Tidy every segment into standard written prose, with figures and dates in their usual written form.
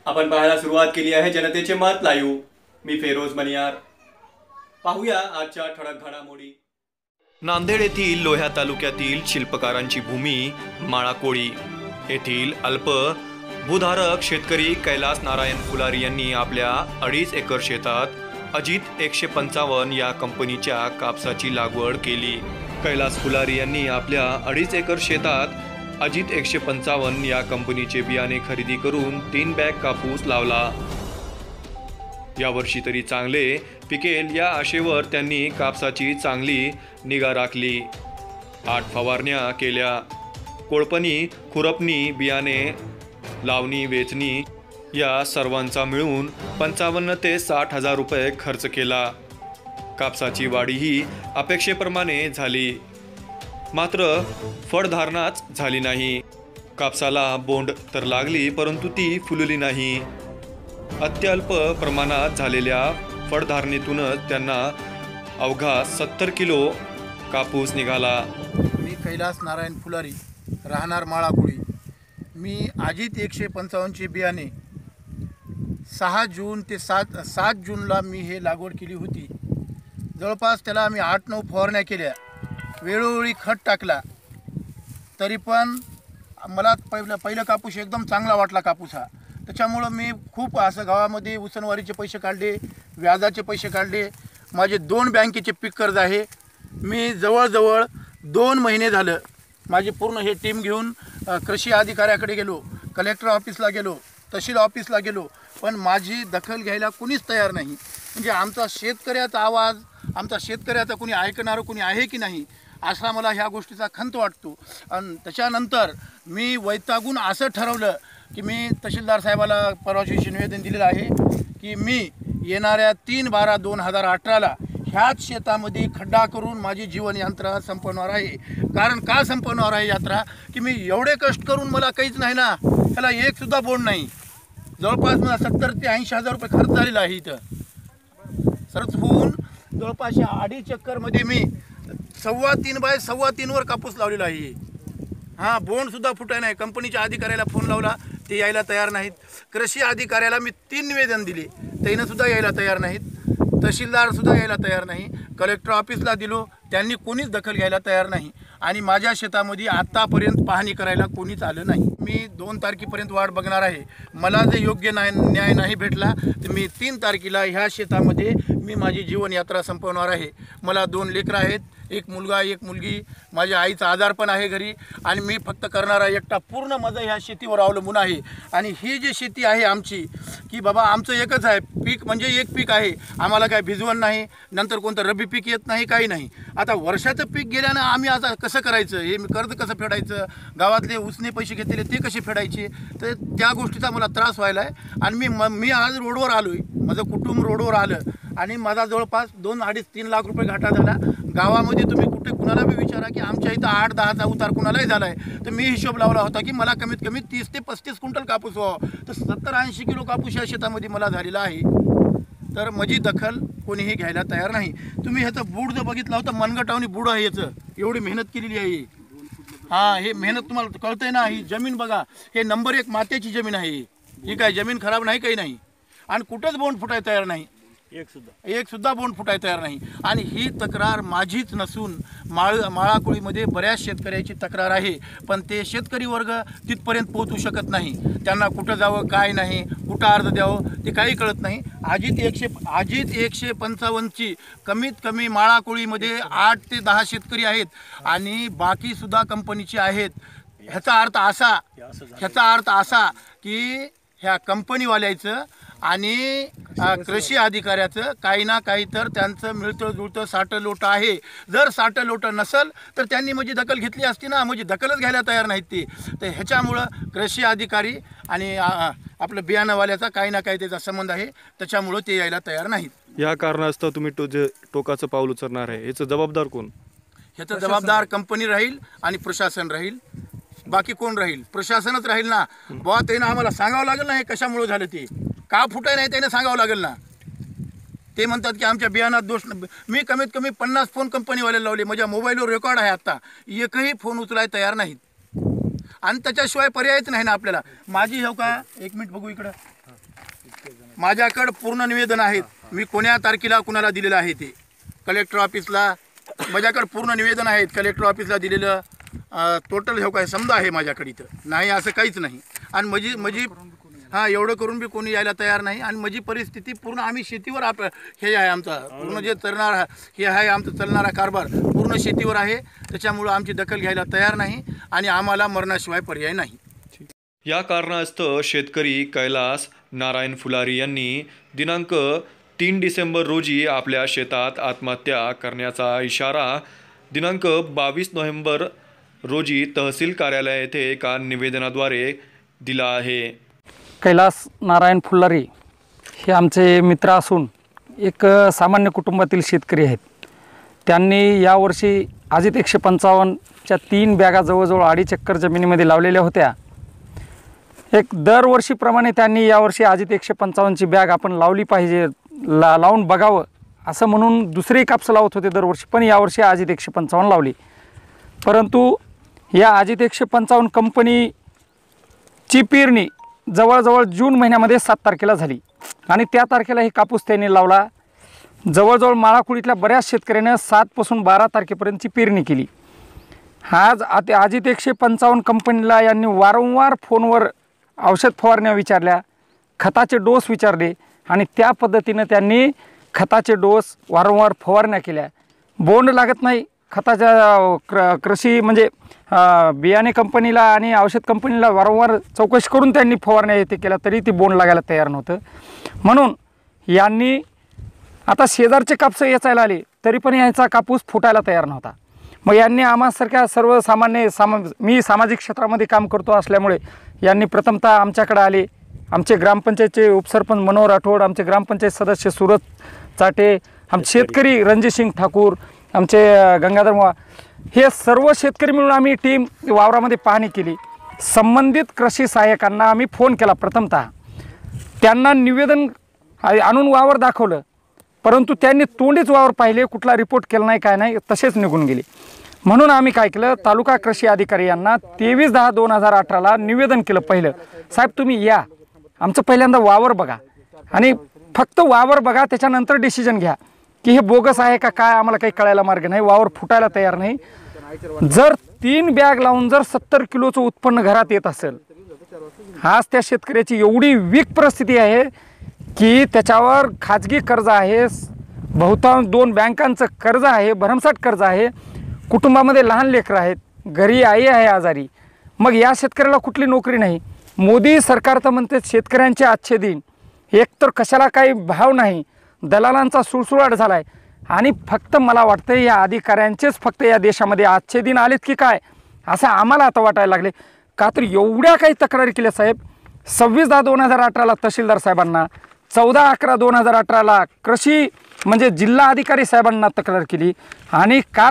आपण पाहायला सुरुवात केली आहे जनतेचे मत लाईव्ह। मी फेरोज मनियार। पाहूया आजच्या ठळक घडामोडी। नांदेड येथील लोह्या तालुक्यातील शिल्पकारांची भूमी माळाकोळी येथील अल्प भूधारक शेतकरी कैलास नारायण फुलारी यांनी आपल्या 2.5 एकर शेतात अजित 155 या कंपनीच्या कापसाची लागवड केली। कैलास फुलारी यांनी आपल्या 2.5 एकर शेतात अजित 155 या कंपनीचे बियाणे खरेदी करून 3 बॅग कापूस लावला। यावर्षी तरी चांगले पिकेल या आशेवर त्यांनी कापसाची चांगली निगा राखली। 8 फवारण्या केल्या। कोळपणी, खुरपणी, बियाणे लावणी, वेचणी या सर्वांचा मिळून 55 ते 60 हजार रुपये खर्च केला। कापसाची वाढीही अपेक्षेप्रमाणे झाली, मात्र फळधारणाच झाली नाही। कापसाला बोंड तर लागली, परंतु ती फुलली नाही। अत्यल्प प्रमाणात झालेल्या फळधारणेतूनच त्यांना अवघा 70 किलो कापूस निघाला। मी कैलास नारायण फुलारी, राहणार माळाकोळी। मी अजित 155चे बियाणे 6 जून ते 7 जूनला मी हे लागवड केली होती। जवळपास त्याला आम्ही 8-9 फवारण्या केल्या, वेळोवेळी खत टाकला, तरी पण मला पहिलं कापूस एकदम चांगला वाटला कापूस हा। त्याच्यामुळं मी खूप असं गावामध्ये उसनवारीचे पैसे काढले, व्याजाचे पैसे काढले। माझे 2 बँकेचे पीक कर्ज आहे। मी जवळजवळ 2 महिने झालं माझी पूर्ण हे टीम घेऊन कृषी अधिकाऱ्याकडे गेलो, कलेक्टर ऑफिसला गेलो, तहसील ऑफिसला गेलो, पण माझी दखल घ्यायला कुणीच तयार नाही। म्हणजे आमचा शेतकऱ्याचा आवाज, आमचा शेतकऱ्याचा कुणी ऐकणारं कुणी आहे की नाही, असा मला ह्या गोष्टीचा खंत वाटतो। आणि त्याच्यानंतर मी वैतागून असं ठरवलं की मी तहसीलदार साहेबाला परवाशी निवेदन दिलेलं आहे की मी येणाऱ्या 3/12/2018ला ह्याच शेतामध्ये खड्डा करून माझी जीवन यात्रा संपवणार आहे। कारण का संपवणार आहे यात्रा की मी एवढे कष्ट करून मला काहीच नाही ना, त्याला एक सुद्धा बोंड नाही। जवळपास मला 70 ते 80 हजार रुपये खर्च झालेला आहे। इथं सरच होऊन जवळपास 2.5 एकरमध्ये मी 3.25 बाय 3.25 वर कापूस लावलेला आहे। हां, बोंडसुद्धा फुटाय नाही। कंपनीच्या अधिकाऱ्याला फोन लावला, ते यायला तयार नाहीत। कृषी अधिकाऱ्याला मी 3 निवेदन दिले, त्यानंसुद्धा यायला तयार नाहीत। तहसीलदारसुद्धा यायला तयार नाही। कलेक्टर ऑफिसला दिलो, त्यांनी कोणीच दखल घ्यायला तयार नाही। आणि माझ्या शेतामध्ये आत्तापर्यंत पाहणी करायला कोणीच आलं नाही। मी 2 तारखेपर्यंत वाट बघणार आहे। मला जर योग्य न्याय नाही भेटला तर मी 3 तारखेला ह्या शेतामध्ये मी माझी जीवनयात्रा संपवणार आहे। मला 2 लेकरं आहेत, एक मुलगा एक मुलगी। माझ्या आईचा आजार पण आहे घरी, आणि मी फक्त करणारा एकटा पूर्ण माझं ह्या शेतीवर अवलंबून आहे। आणि ही जी शेती आहे आमची, की बाबा आमचं एकच आहे पीक, म्हणजे एक पीक आहे। आम्हाला काय भिजवण नाही, नंतर कोणतं रब्बी पीक येत नाही, काही नाही। आता वर्षाचं पीक गेल्यानं आम्ही आता कसं करायचं, हे कर्ज कसं फेडायचं, गावातले उसने पैसे घेतलेले ते कसे फेडायचे, तर त्या गोष्टीचा मला त्रास व्हायला आहे। आणि मी आज रोडवर आलो आहे, माझं कुटुंब रोडवर आलं, आणि माझा जवळपास 2-2.5-3 लाख रुपये घाटा झाला। गावामध्ये तुम्ही कुठे कुणाला बी विचारा की आमच्या इथं 8-10चा उतार कुणालाही झाला आहे, तर मी हिशोब लावला होता की मला कमीत कमी 30 ते 35 क्विंटल कापूस व्हावा, तर 70-80 किलो कापूस या शेतामध्ये मला झालेला आहे। तर माझी दखल कोणीही घ्यायला तयार नाही। तुम्ही ह्याचं बूड जर बघितलं होतं, मनगटावनी बूड आहे याचं, एवढी मेहनत केलेली आहे। हां, हे मेहनत तुम्हाला कळतंय ना। ही जमीन बघा, हे नंबर 1 मात्याची जमीन आहे ही, काय जमीन खराब नाही, काही नाही, आणि कुठंच बोंड फुटायला तयार नाही, एक सुद्धा बोंड फुटायला तयार नाही। आणि ही तक्रार माझीच नसून माळाकोळीमध्ये बऱ्याच शेतकऱ्याची तक्रार आहे, पण ते शेतकरी वर्ग तिथपर्यंत पोहोचू शकत नाही। त्यांना कुठं जावं, काय नाही, कुठं अर्ज द्यावं, ते काही कळत नाही। अजित 155ची कमीत कमी माळाकोळीमध्ये 8 ते 10 शेतकरी आहेत, आणि बाकीसुद्धा कंपनीचे आहेत। ह्याचा अर्थ असा की ह्या कंपनीवाल्याचं आणि कृषी अधिकाऱ्याचं काही ना काही तर त्यांचं मिळतं जुळतं साठं-लोटं आहे। जर साठं-लोटं नसेल तर त्यांनी माझी दखल घेतली असती ना, म्हणजे दखलच घ्यायला तयार नाहीत ते। तर ह्याच्यामुळं कृषी अधिकारी आणि आपलं बियाणंवाल्याचा काही ना काही त्याचा संबंध आहे, त्याच्यामुळं ते यायला तयार नाहीत। या कारणास्तव तुम्ही टोकाचं पाऊल उचलणार आहे, याचं जबाबदार कोण? ह्याचं जबाबदार कंपनी राहील आणि प्रशासन राहील, बाकी कोण राहील? प्रशासनच राहील ना। बुवा त्यानं आम्हाला सांगावं लागेल ना हे कशामुळे झालं, ते का फुटाय नाही त्याने सांगावं लागेल ना। ते म्हणतात की आमच्या बियाणात दोष। मी कमीत कमी 50 फोन कंपनीवाल्याला लावले, माझ्या मोबाईलवर रेकॉर्ड आहे। आता एकही फोन उचलायला तयार नाहीत। आणि त्याच्याशिवाय पर्यायच नाही ना आपल्याला. माझी हो का, एक मिनिट बघू इकडं, माझ्याकडं पूर्ण निवेदन आहेत. मी कोण्या तारखेला कुणाला दिलेलं आहे ते कलेक्टर ऑफिसला, माझ्याकडं पूर्ण निवेदन आहेत कलेक्टर ऑफिसला दिलेलं. टोटल हे काय समजा आहे माझ्याकडे, इथं नाही असं काहीच नाही. आणि माझी हां एवढं करून बी कोणी यायला तयार नाही. आणि माझी परिस्थिती पूर्ण, आम्ही शेतीवर हे आहे आमचा पूर्ण जे चालणारा हे आहे आमचा चालणारा कारभार पूर्ण शेतीवर आहे. त्याच्यामुळं आमची दखल घ्यायला तयार नाही आणि आम्हाला मरणाशिवाय पर्याय नाही. या कारणास्तव शेतकरी कैलास नारायण फुलारी यांनी दिनांक 3 डिसेंबर रोजी आपल्या शेतात आत्महत्या करण्याचा इशारा दिनांक 22 नोव्हेंबर रोजी तहसील कार्यालय येथे एका निवेदनाद्वारे दिला आहे. कैलास नारायण फुलारी हे आमचे मित्र असून एक सामान्य कुटुंबातील शेतकरी आहेत. त्यांनी यावर्षी अजित 155च्या 3 बॅगा जवळजवळ 2.5 एकर जमिनीमध्ये लावलेल्या होत्या. एक दरवर्षीप्रमाणे त्यांनी यावर्षी अजित 155ची बॅग आपण लावली पाहिजे, लावून बघावं असं म्हणून दुसरे कापसं लावत होते दरवर्षी, पण यावर्षी अजित 155 लावली. परंतु या अजित 155 कंपनीची पेरणी जवळजवळ जून महिन्यामध्ये 7 तारखेला झाली आणि त्या तारखेला हे कापूस त्यांनी लावला. जवळजवळ माळाकुळीतल्या बऱ्याच शेतकऱ्यानं 7 पासून 12 तारखेपर्यंतची पेरणी केली. आज अजित 155 कंपनीला यांनी वारंवार फोनवर औषध फवारण्या विचारल्या, खताचे डोस विचारले आणि त्या पद्धतीनं त्यांनी खताचे डोस वारंवार फवारण्या केल्या. बोंड लागत नाही खताच्या कृषी म्हणजे बियाणे कंपनीला आणि औषध कंपनीला वारंवार चौकशी करून त्यांनी फवारण्या येथे केल्या तरी ती बोंड लागायला तयार नव्हतं. म्हणून यांनी आता शेजारचे कापूस वेचायला आले तरी पण यांचा कापूस फुटायला तयार नव्हता. मग यांनी आम्हासारख्या सर्वसामान्य मी सामाजिक क्षेत्रामध्ये काम करतो असल्यामुळे यांनी प्रथमतः आमच्याकडे आले. आमचे ग्रामपंचायतचे उपसरपंच मनोहर राठोड, आमचे ग्रामपंचायत सदस्य सूरज चाटे, आमचे शेतकरी रणजितसिंग ठाकूर, आमचे गंगाधर मोवा, हे सर्व शेतकरी मिळून आम्ही टीम वावरामध्ये पाहणी केली. संबंधित कृषी सहाय्यकांना आम्ही फोन केला. प्रथमतः त्यांना निवेदन आणून वावर दाखवलं, परंतु त्यांनी तोंडीच वावर पाहिले, कुठला रिपोर्ट केला नाही, काय नाही, तसेच निघून गेले. म्हणून आम्ही काय केलं, तालुका कृषी अधिकारी यांना 23/10/2018ला निवेदन केलं. पहिलं, साहेब तुम्ही या, आमचं पहिल्यांदा वावर बघा आणि फक्त वावर बघा, त्याच्यानंतर डिसिजन घ्या की हे बोगस आहे का काय, आम्हाला काही कळायला मार्ग नाही, वावर फुटायला तयार नाही. जर 3 बॅग लावून जर 70 किलोचं उत्पन्न घरात येत असेल, आज त्या शेतकऱ्याची एवढी वीक परिस्थिती आहे की त्याच्यावर खाजगी कर्ज आहे, बहुतांश 2 बँकांचं कर्ज आहे, भरमसाठ कर्ज आहे, कुटुंबामध्ये लहान लेकरं आहेत, घरी आई आहे आजारी. मग या शेतकऱ्याला कुठली नोकरी नाही. मोदी सरकार तर म्हणते शेतकऱ्यांचे आजचे दिन, एकतर कशाला काही भाव नाही, दलालांचा सुळसुळाट झाला आहे आणि फक्त मला वाटतं या अधिकाऱ्यांचेच फक्त या देशामध्ये आजचे दिन आलेत की काय असं आम्हाला आता वाटायला लागले. का तर एवढ्या काही तक्रारी केल्या साहेब. 26/10/2018ला तहसीलदार साहेबांना, 14/11/2018ला कृषी म्हणजे जिल्हा अधिकारी साहेबांना तक्रार केली आणि काल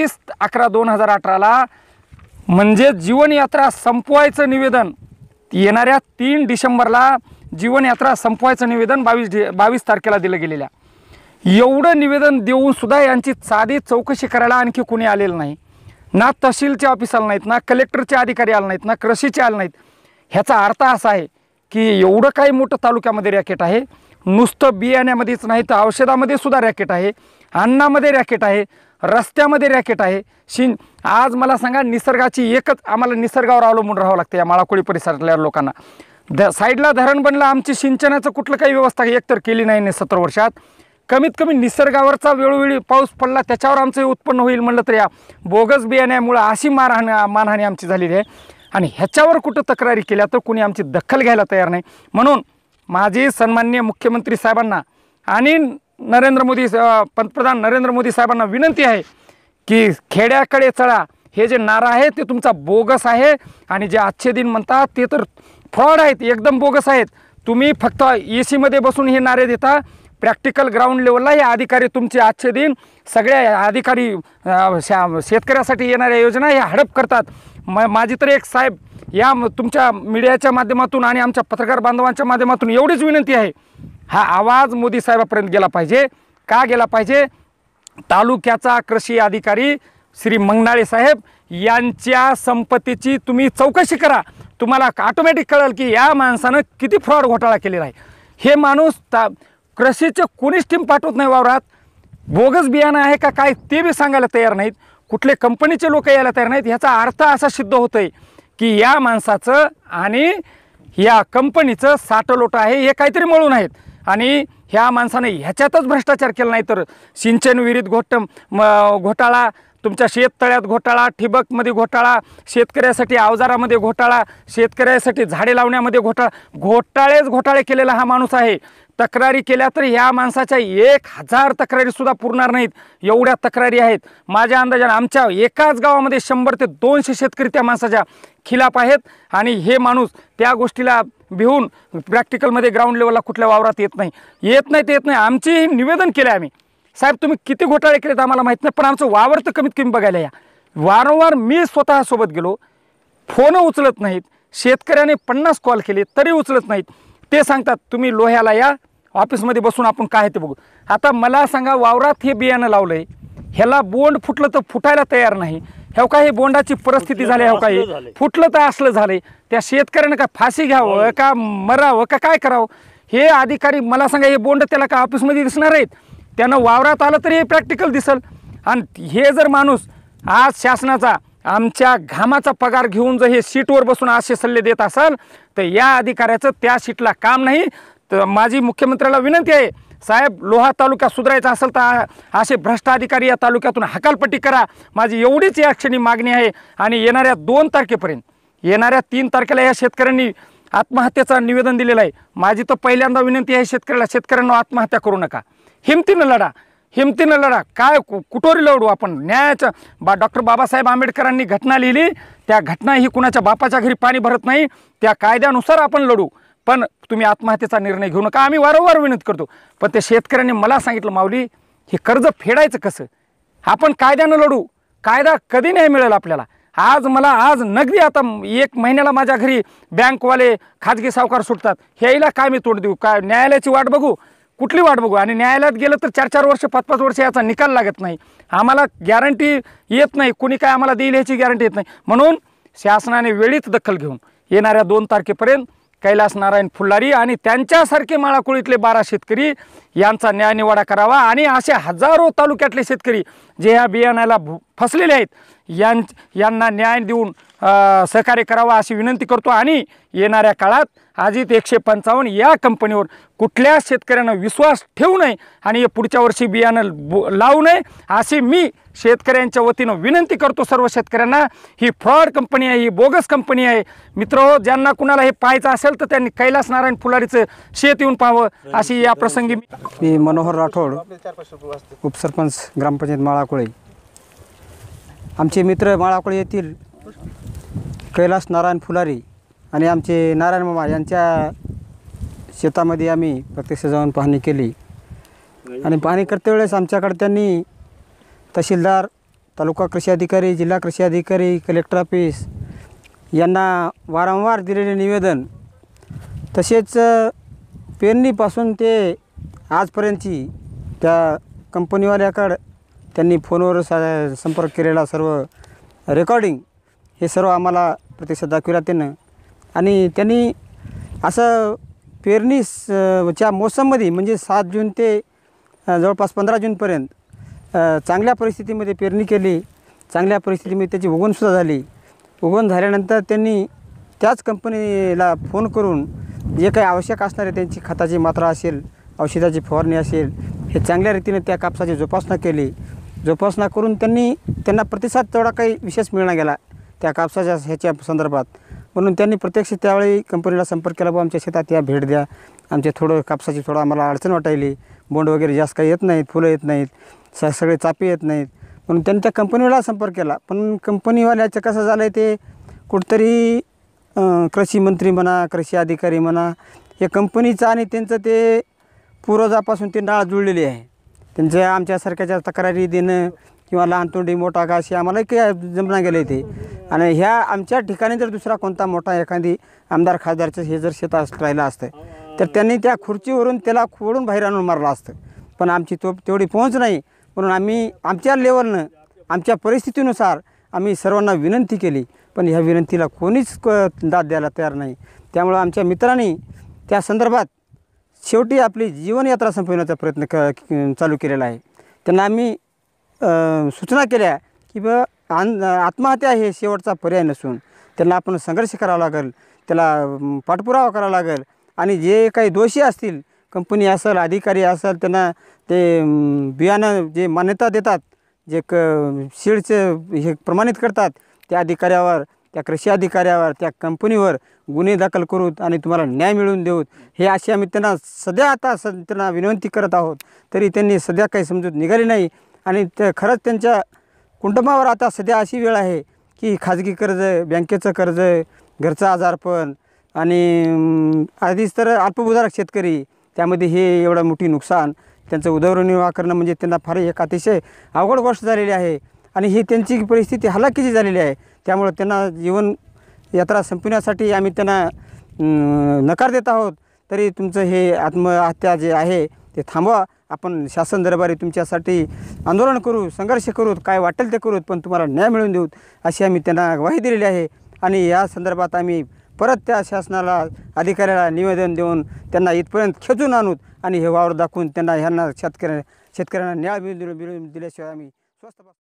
22/11/2018ला म्हणजे जीवनयात्रा संपवायचं निवेदन, येणाऱ्या 3 डिसेंबरला जीवनयात्रा संपवायचं निवेदन 22 तारखेला दिलं गेलेलं. एवढं निवेदन देऊन सुद्धा यांची साधी चौकशी करायला आणखी कोणी आलेलं नाही. ना तहसीलचे ऑफिस आले नाहीत, ना कलेक्टरचे अधिकारी आले नाहीत, ना कृषीचे आले नाहीत. ह्याचा अर्थ असा आहे की एवढं काही मोठं तालुक्यामध्ये रॅकेट आहे. नुसतं बियाण्यामध्येच नाही तर औषधामध्ये सुद्धा रॅकेट आहे, अन्नामध्ये रॅकेट आहे, रस्त्यामध्ये रॅकेट आहे. आज मला सांगा, निसर्गाची एकच आम्हाला निसर्गावर अवलंबून राहावं लागतं या माळाकोळी परिसरातल्या लोकांना. साईडला धरण बनलं, आमची सिंचनाचं कुठलं काही व्यवस्था एकतर केली नाही 17 वर्षात. कमीत कमी निसर्गावरचा वेळोवेळी पाऊस पडला त्याच्यावर आमचं उत्पन्न होईल म्हणलं तर या बोगस बियाण्यामुळं अशी मानहानी आमची झालेली आहे आणि ह्याच्यावर कुठं तक्रारी केल्या तर कोणी आमची दखल घ्यायला तयार नाही. म्हणून माझी सन्माननीय मुख्यमंत्री साहेबांना आणि पंतप्रधान नरेंद्र मोदी साहेबांना विनंती आहे की खेड्याकडे चळा. हे जे नारा आहे ते तुमचा बोगस आहे आणि जे आजचे दिन म्हणतात ते तर फ्रॉड आहेत, एकदम बोगस आहेत. तुम्ही फक्त एसीमध्ये बसून हे नारे देता. प्रॅक्टिकल ग्राउंड लेवलला हे अधिकारी तुमचे आजचे दिन सगळ्या अधिकारी शेतकऱ्यासाठी येणाऱ्या योजना हे हडप करतात. माझी तर एक साहेब या तुमच्या मीडियाच्या माध्यमातून आणि आमच्या पत्रकार बांधवांच्या माध्यमातून एवढीच विनंती आहे, हा आवाज मोदी साहेबापर्यंत गेला पाहिजे. का गेला पाहिजे? तालुक्याचा कृषी अधिकारी श्री मंगनाळे साहेब यांच्या संपत्तीची तुम्ही चौकशी करा, तुम्हाला ऑटोमॅटिक कळेल की या माणसानं किती फ्रॉड घोटाळा केलेला आहे. हे माणूस कृषीचं कोणीच टीम पाठवत नाही वावरात, बोगस बियाणं आहे का काय ते बी सांगायला तयार नाहीत, कुठले कंपनीचे लोक यायला तयार नाहीत. ह्याचा अर्थ असा सिद्ध होतो आहे की या माणसाचं आणि या कंपनीचं साठलोट आहे, हे काहीतरी मळून आहेत. आणि ह्या माणसाने ह्याच्यातच भ्रष्टाचार केला नाही तर सिंचन विहिरीत घोटाळा, तुमच्या शेततळ्यात घोटाळा, ठिबकमध्ये घोटाळा, शेतकऱ्यासाठी अवजारामध्ये घोटाळा, शेतकऱ्यासाठी झाडे लावण्यामध्ये घोटाळे केलेला हा माणूस आहे. तक्रारी केल्या तर ह्या माणसाच्या 1000 तक्रारीसुद्धा पुरणार नाहीत, एवढ्या तक्रारी आहेत. माझ्या अंदाजाने आमच्या एकाच गावामध्ये 100 ते 200 शेतकरी त्या माणसाच्या खिलाफ आहेत. आणि हे माणूस त्या गोष्टीला भिवून प्रॅक्टिकलमध्ये ग्राउंड लेवलला कुठल्या वावरात येत नाही. आमची निवेदन केलं आम्ही, साहेब तुम्ही किती घोटाळे केलेत आम्हाला माहीत नाही, पण आमचं वावर तर कमीत कमी बघायला या. वारंवार मी स्वतः सोबत गेलो, फोन उचलत नाहीत. शेतकऱ्याने 50 कॉल केले तरी उचलत नाहीत. ते सांगतात तुम्ही लोह्याला या, ऑफिसमध्ये बसून आपण काय ते बघू. आता मला सांगा, वावरात हे बियाणं लावलं आहे, ह्याला बोंड फुटलं तर फुटायला तयार नाही. ह्या काय हे बोंडाची परिस्थिती झाली, ह्या काय फुटलं तर असलं झालं. त्या शेतकऱ्यानं का फाशी घ्यावं का मरावं का काय करावं. हे अधिकारी मला सांगा, हे बोंड त्याला का ऑफिसमध्ये दिसणार आहेत, त्यानं वावरात आलं तरी हे प्रॅक्टिकल दिसल. आणि हे जर माणूस आज शासनाचा आमच्या घामाचा पगार घेऊन जर हे सीटवर बसून असे सल्ले देत असाल तर या अधिकाऱ्याचं त्या सीटला काम नाही. तर माझी मुख्यमंत्र्याला विनंती आहे, साहेब लोहा तालुका सुधारायचा असेल तर असे भ्रष्ट अधिकारी या तालुक्यातून हकालपट्टी करा. माझी एवढीच या क्षणी मागणी आहे. आणि येणाऱ्या 2 तारखेपर्यंत, येणाऱ्या 3 तारखेला या शेतकऱ्यांनी आत्महत्येचं निवेदन दिलेलं आहे. माझी तर पहिल्यांदा विनंती आहे शेतकऱ्यांना आत्महत्या करू नका, हिमतीनं लढा. काय कुठोरी लढू आपण, न्यायाचं डॉक्टर बाबासाहेब आंबेडकरांनी घटना लिहिली, त्या घटना ही कुणाच्या बापाच्या घरी पाणी भरत नाही, त्या कायद्यानुसार आपण लढू. पण तुम्ही आत्महत्येचा निर्णय घेऊ नका, आम्ही वारंवार विनंती करतो. पण त्या शेतकऱ्यांनी मला सांगितलं, माऊली हे कर्ज फेडायचं कसं, आपण कायद्यानं लढू, कायदा कधी नाही मिळेल आपल्याला. आज नगदी आता 1 महिन्याला माझ्या घरी बँकवाले खाजगी सावकार सुटतात, ह्याला काय मी तोड देऊ, काय न्यायालयाची वाट बघू, कुठली वाट बघू. आणि न्यायालयात गेलं तर 4-4 वर्ष 5-5 वर्ष याचा निकाल लागत नाही, आम्हाला गॅरंटी येत नाही, कुणी काय आम्हाला देईल ह्याची गॅरंटी येत नाही. म्हणून शासनाने वेळीच दखल घेऊन येणाऱ्या 2 तारखेपर्यंत कैलास नारायण फुल्लारी आणि त्यांच्यासारखे माळाकुळीतले 12 शेतकरी यांचा न्यायनिवाडा करावा. आणि असे हजारो तालुक्यातले शेतकरी जे ह्या बियाण्याला फसलेले आहेत यांना न्याय देऊन सहकार्य करावा अशी विनंती करतो. आणि येणाऱ्या काळात अजित 155 या कंपनीवर कुठल्या शेतकऱ्यानं विश्वास ठेवू नये आणि हे पुढच्या वर्षी बियाणं लावू नये अशी मी शेतकऱ्यांच्या वतीनं विनंती करतो सर्व शेतकऱ्यांना. ही फ्रॉड कंपनी आहे, ही बोगस कंपनी आहे. मित्र ज्यांना कुणाला हे पाहायचं असेल तर त्यांनी कैलास नारायण फुलारीचं शेत येऊन पाहावं अशी या प्रसंगी मी मनोहर राठोड, उपसरपंच ग्रामपंचायत माळाकुळे. आमचे मित्र माळाकुळे येथील कैलास नारायण फुलारी आणि आमचे नारायण मामा यांच्या शेतामध्ये आम्ही प्रत्यक्ष जाऊन पाहणी केली. आणि पाहणी करते वेळेस आमच्याकडे त्यांनी तहसीलदार, तालुका कृषी अधिकारी, जिल्हा कृषी अधिकारी, कलेक्टर ऑफिस यांना वारंवार दिलेले निवेदन, तसेच पेरणीपासून ते आजपर्यंतची त्या कंपनीवाल्याकडं त्यांनी फोनवर संपर्क केलेला सर्व रेकॉर्डिंग हे सर्व आम्हाला प्रत्यक्षात दाखविला त्यानं. आणि त्यांनी असं पेरणीच्या मोसममध्ये म्हणजे 7 जून ते जवळपास 15 जूनपर्यंत चांगल्या परिस्थितीमध्ये पेरणी केली, चांगल्या परिस्थितीमध्ये त्याची उगवणसुद्धा झाली. उगवण झाल्यानंतर त्यांनी त्याच कंपनीला फोन करून जे काही आवश्यक असणारे त्यांची खताची मात्रा असेल, औषधाची फवारणी असेल, हे चांगल्या रीतीने त्या कापसाची जोपासना केली. जोपासना करून त्यांना प्रतिसाद तेवढा काही विशेष मिळणार गेला त्या कापसाच्या ह्याच्या संदर्भात. म्हणून त्यांनी प्रत्यक्ष त्यावेळी कंपनीला संपर्क केला, आमच्या शेतात या भेट द्या, आमचे थोडं आम्हाला अडचण वाटायली, बोंड वगैरे जास्त काही येत नाहीत, फुलं येत नाहीत, सगळे चापे येत नाहीत. म्हणून त्यांनी त्या कंपनीवाला संपर्क केला. पण कंपनीवाल्याचं कसं झालं आहे, ते कुठंतरी कृषी मंत्री म्हणा, कृषी अधिकारी म्हणा, या कंपनीचं आणि त्यांचं ते पूर्वजापासून ते नाळ जुळलेली आहे. त्यांच्या आमच्यासारख्याच्या तक्रारी देणं किंवा लहान तोंडी मोठा घास हे आम्हाला काही जमना गेलं ते. आणि ह्या आमच्या ठिकाणी जर दुसरा कोणता मोठा एखादी आमदार खासदारचं हे जर शेत राहिलं असतं तर त्यांनी त्या खुर्चीवरून त्याला खोडून बाहेर आणून मारलं असतं. पण आमची तेवढी पोहोच नाही. म्हणून आम्ही आमच्या लेवलनं, आमच्या परिस्थितीनुसार आम्ही सर्वांना विनंती केली, पण ह्या विनंतीला कोणीच दाद द्यायला तयार नाही. त्यामुळं आमच्या मित्रांनी त्या संदर्भात शेवटी आपली जीवनयात्रा संपवण्याचा प्रयत्न चालू केलेला आहे. त्यांना आम्ही सूचना केल्या की आत्महत्या हे शेवटचा पर्याय नसून त्यांना आपण संघर्ष करावा लागेल, त्याला पाठपुरावा करावा लागेल आणि जे काही दोषी असतील, कंपनी असेल, अधिकारी असेल, त्यांना ते बियाणं जे मान्यता देतात, जे सीडचं हे प्रमाणित करतात, त्या अधिकाऱ्यावर, त्या कृषी अधिकाऱ्यावर, त्या कंपनीवर गुन्हे दाखल करूत आणि तुम्हाला न्याय मिळवून देऊत, हे अशी आम्ही त्यांना त्यांना विनंती करत आहोत. तरी त्यांनी सध्या काही समजूत निघाली नाही आणि ते खरंच त्यांच्या कुटुंबावर आता सध्या अशी वेळ आहे की खाजगी कर्ज, बँकेचं कर्ज, घरचं आजारपण आणि आधीच तर अल्पभूधारक शेतकरी, त्यामध्ये हे एवढं मोठी नुकसान, त्यांचं उदरनिर्वाह करणं म्हणजे त्यांना फार एक अतिशय अवघड गोष्ट झालेली आहे आणि ही त्यांची परिस्थिती हलाखीची झालेली आहे. त्यामुळं त्यांना जीवन यात्रा संपवण्यासाठी आम्ही त्यांना नकार देत आहोत. तरी तुमचं हे आत्महत्या जे आहे ते थांबवा. आपण शासन दरबारी तुमच्यासाठी आंदोलन करू, संघर्ष करू, काय वाटेल ते करू, पण तुम्हाला न्याय मिळवून देऊ अशी आम्ही त्यांना ग्वाही दिलेली आहे. आणि या संदर्भात आम्ही परत त्या शासनाला, अधिकाऱ्याला निवेदन देऊन त्यांना इथपर्यंत खेचून आणूत आणि हे वावर दाखवून त्यांना ह्यांना शेतकऱ्यांना न्याय मिळवून दिल्याशिवाय आम्ही स्वस्त